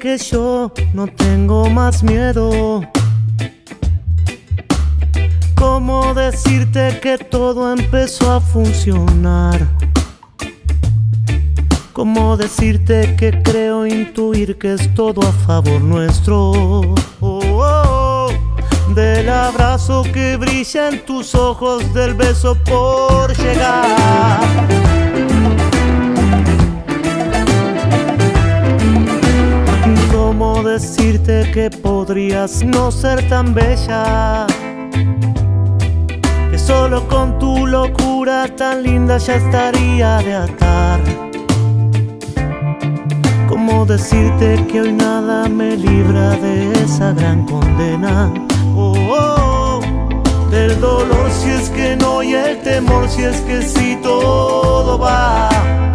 que yo no tengo más miedo? ¿Cómo decirte que todo empezó a funcionar? ¿Cómo decirte que creo intuir que es todo a favor nuestro? Del abrazo que brilla en tus ojos, del beso por llegar. ¿Cómo decirte que podrías no ser tan bella? Que solo con tu locura tan linda ya estaría de atar. ¿Cómo decirte que hoy nada me libra de esa gran condena? Del dolor si es que no, y el temor si es que sí, todo va.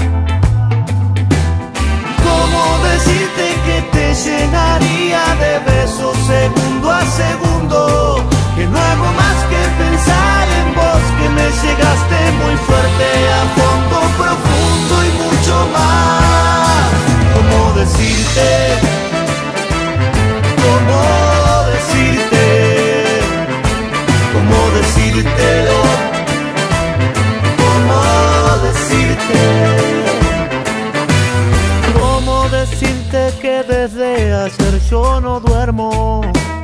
¿Cómo decirte que te llenaría de besos segundo a segundo? Que no hago más que pensar en vos, que me llegaste muy fuerte, a fondo, profundo y mucho más. ¿Cómo decirte? ¿Cómo decirte? ¿Cómo decírtelo? ¿Cómo decirte? ¿Cómo decirte que desde ayer yo no duermo?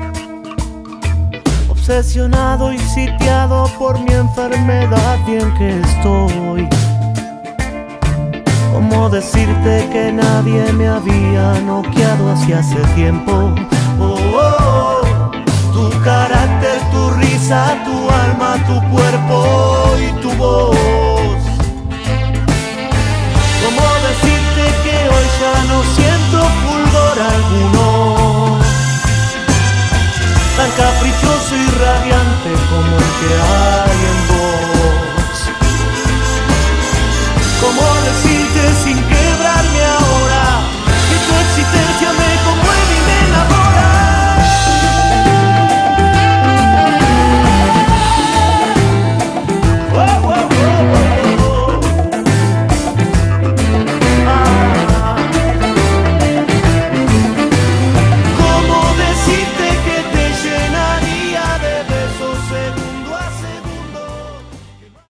Obsesionado y sitiado por mi enfermedad, bien que estoy. ¿Cómo decirte que nadie me había noqueado hace tiempo? Tu carácter, tu risa, tu alma, tu cuerpo y tu voz. ¿Cómo decirte